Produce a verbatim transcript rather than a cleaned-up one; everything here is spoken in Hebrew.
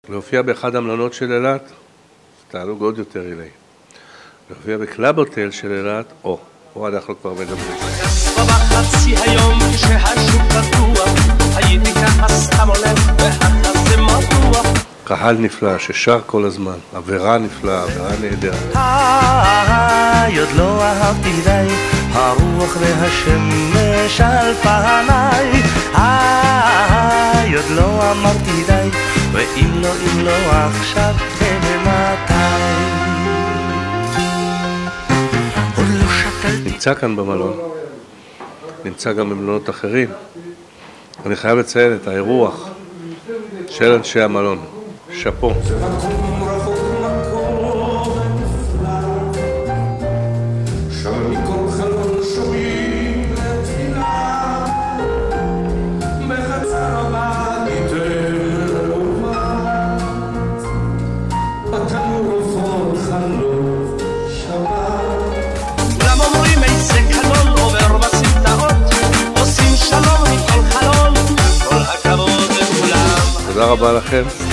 להופיע באחד המלונות של אילת, תעלוג עוד יותר אילי. להופיע בקלאב הוטל של אילת, או, או אנחנו כבר מדברים. בחצי היום כשהשוק פתוח, הייתי ככה סתם הולך והחזה מרוח. קהל נפלא ששר כל הזמן, עבירה נפלאה, עבירה נהדרת. היי, עוד לא אהבתי די, הרוח והשמש על פניי. היי, עוד לא אמרתי די, ואם לא, אם לא עכשיו, ומתי. עוד לא שתלתי. נמצא כאן במלון, נמצא גם במלונות אחרים. אני חייב לציין את האירוח של אנשי המלון. שפו. תודה רבה לכם.